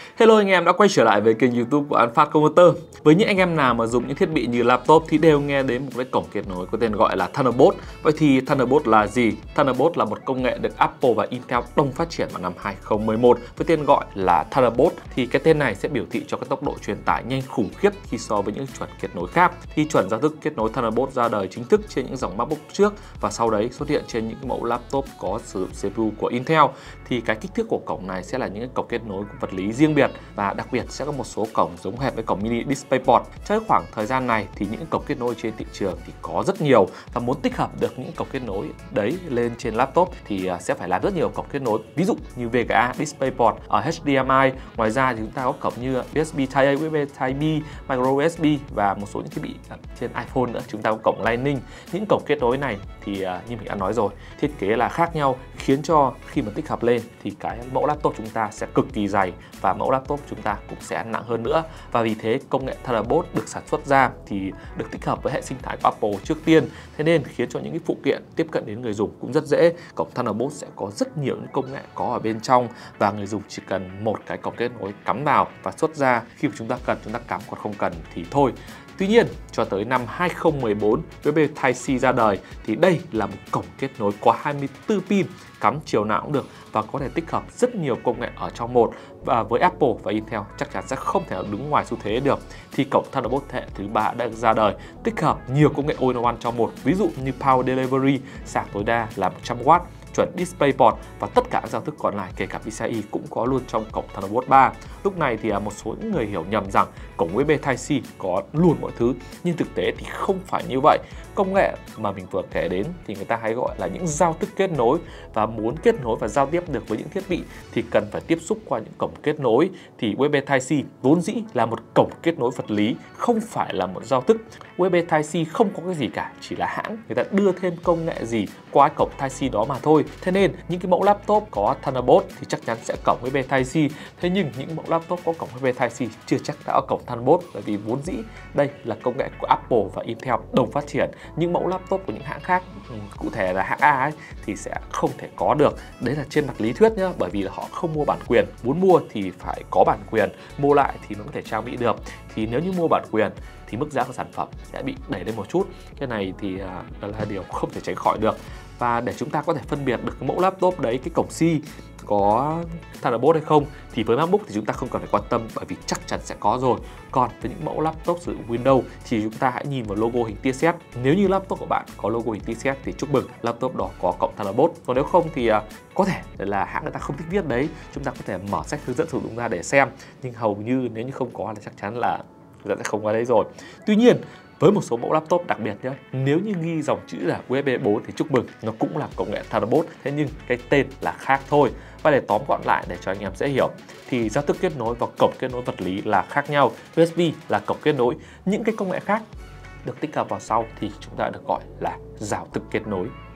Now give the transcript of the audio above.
Hello anh em đã quay trở lại với kênh YouTube của An Phát Converter. Với những anh em nào mà dùng những thiết bị như laptop thì đều nghe đến một cái cổng kết nối có tên gọi là Thunderbolt. Vậy thì Thunderbolt là gì? Thunderbolt là một công nghệ được Apple và Intel đồng phát triển vào năm 2011 với tên gọi là Thunderbolt. Thì cái tên này sẽ biểu thị cho cái tốc độ truyền tải nhanh khủng khiếp khi so với những chuẩn kết nối khác. Thì chuẩn giao thức kết nối Thunderbolt ra đời chính thức trên những dòng MacBook trước và sau đấy xuất hiện trên những mẫu laptop có sử dụng CPU của Intel. Thì cái kích thước của cổng này sẽ là những cái cổng kết nối vật lý riêng biệt và đặc biệt sẽ có một số cổng giống hệt với cổng mini DisplayPort. Trong khoảng thời gian này thì những cổng kết nối trên thị trường thì có rất nhiều và muốn tích hợp được những cổng kết nối đấy lên trên laptop thì sẽ phải làm rất nhiều cổng kết nối, ví dụ như VGA, DisplayPort, ở HDMI. Ngoài ra thì chúng ta có cổng như USB Type-A, USB Type-B, micro USB và một số những thiết bị trên iPhone nữa. Chúng ta có cổng Lightning. Những cổng kết nối này thì như mình đã nói rồi, thiết kế là khác nhau khiến cho khi mà tích hợp lên thì cái mẫu laptop chúng ta sẽ cực kỳ dày và mẫu laptop chúng ta cũng sẽ nặng hơn nữa. Và vì thế công nghệ Thunderbolt được sản xuất ra thì được tích hợp với hệ sinh thái của Apple trước tiên, thế nên khiến cho những cái phụ kiện tiếp cận đến người dùng cũng rất dễ. Cổng Thunderbolt sẽ có rất nhiều những công nghệ có ở bên trong và người dùng chỉ cần một cái cổng kết nối cắm vào và xuất ra. Khi mà chúng ta cần chúng ta cắm, còn không cần thì thôi. Tuy nhiên, cho tới năm 2014, USB Type-C ra đời thì đây là một cổng kết nối có 24 pin, cắm chiều nào cũng được và có thể tích hợp rất nhiều công nghệ ở trong một. Và với Apple và Intel chắc chắn sẽ không thể đứng ngoài xu thế được. Thì cổng Thunderbolt thế hệ thứ 3 đã ra đời, tích hợp nhiều công nghệ all-in-one trong một, ví dụ như Power Delivery, sạc tối đa là 100W, chuẩn DisplayPort và tất cả các giao thức còn lại kể cả PCIe cũng có luôn trong cổng Thunderbolt 3. Lúc này thì một số những người hiểu nhầm rằng cổng USB Type-C có luôn mọi thứ, nhưng thực tế thì không phải như vậy. Công nghệ mà mình vừa kể đến thì người ta hay gọi là những giao thức kết nối, và muốn kết nối và giao tiếp được với những thiết bị thì cần phải tiếp xúc qua những cổng kết nối. Thì USB Type-C vốn dĩ là một cổng kết nối vật lý, không phải là một giao thức. USB Type-C không có cái gì cả, chỉ là hãng người ta đưa thêm công nghệ gì qua cổng Type-C đó mà thôi. Thế nên những cái mẫu laptop có Thunderbolt thì chắc chắn sẽ cổng USB Type-C. Thế nhưng những mẫu laptop có cổng USB Type-C chưa chắc đã có cổng Thunderbolt, bởi vì vốn dĩ đây là công nghệ của Apple và Intel đồng phát triển. Những mẫu laptop của những hãng khác, cụ thể là hãng A ấy, thì sẽ không thể có được. Đấy là trên mặt lý thuyết nhá, bởi vì là họ không mua bản quyền. Muốn mua thì phải có bản quyền, mua lại thì nó có thể trang bị được. Thì nếu như mua bản quyền thì mức giá của sản phẩm sẽ bị đẩy lên một chút. Cái này thì đó là điều không thể tránh khỏi được. Và để chúng ta có thể phân biệt được cái mẫu laptop đấy, cái cổng C có Thunderbolt hay không, thì với MacBook thì chúng ta không cần phải quan tâm, bởi vì chắc chắn sẽ có rồi. Còn với những mẫu laptop sử dụng Windows thì chúng ta hãy nhìn vào logo hình tia sét. Nếu như laptop của bạn có logo hình tia sét thì chúc mừng, laptop đó có cổng Thunderbolt. Còn nếu không thì có thể là hãng người ta không thích viết đấy, chúng ta có thể mở sách hướng dẫn sử dụng ra để xem. Nhưng hầu như nếu như không có là chắc chắn là người ta sẽ không có đấy rồi. Tuy nhiên với một số mẫu laptop đặc biệt nhé, nếu như ghi dòng chữ là USB 4 thì chúc mừng, nó cũng là công nghệ Thunderbolt, thế nhưng cái tên là khác thôi. Và để tóm gọn lại để cho anh em dễ hiểu thì giao thức kết nối và cổng kết nối vật lý là khác nhau. USB là cổng kết nối, những cái công nghệ khác được tích hợp vào sau thì chúng ta được gọi là giao thức kết nối.